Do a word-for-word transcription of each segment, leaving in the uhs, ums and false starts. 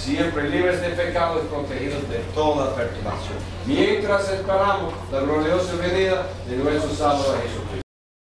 siempre libres de pecado y protegidos de toda perturbación, mientras esperamos la gloriosa venida de nuestro Salvador Jesucristo.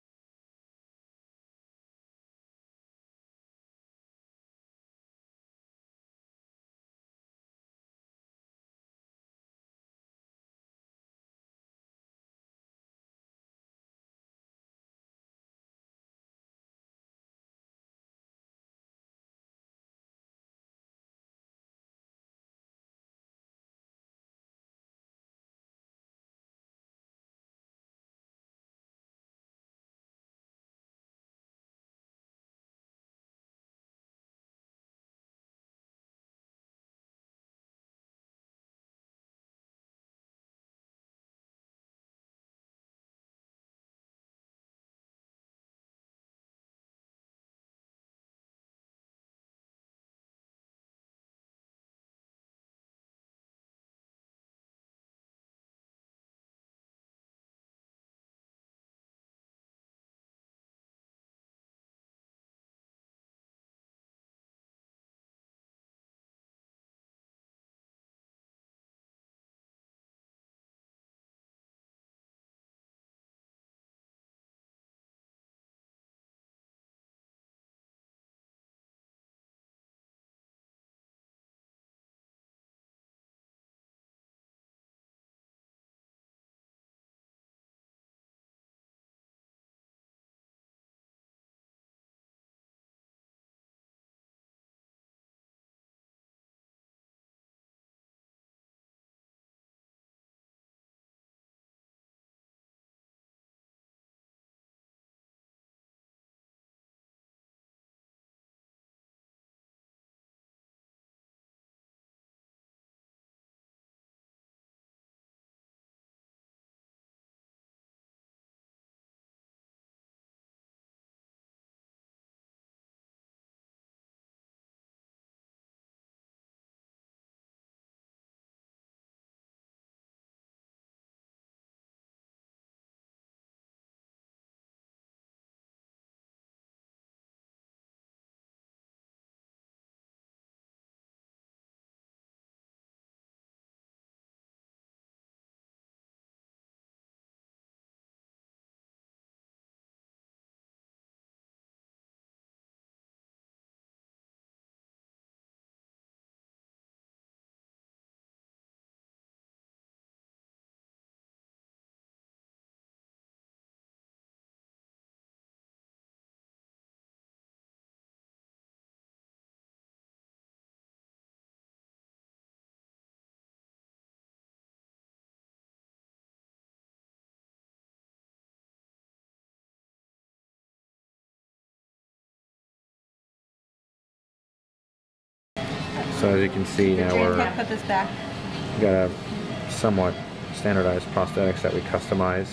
So as you can see now we're put this back. We got a somewhat standardized prosthetics that we customize.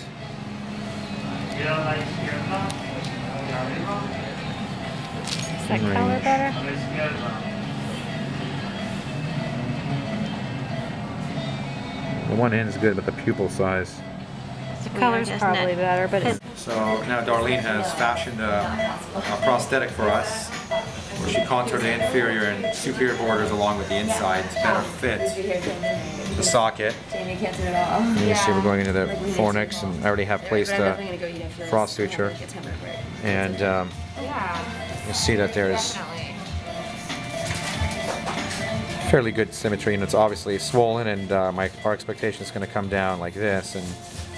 Is that color better? The one end is good, but the pupil size. The color's probably better, but it's... So now Darlene has fashioned a, a prosthetic for us, where she contoured the inferior and superior borders along with the inside to better fit the socket. And you see we're going into the fornix, and I already have placed a frost suture. And um, you see that there's fairly good symmetry, and it's obviously swollen, and uh, my our expectation is going to come down like this, and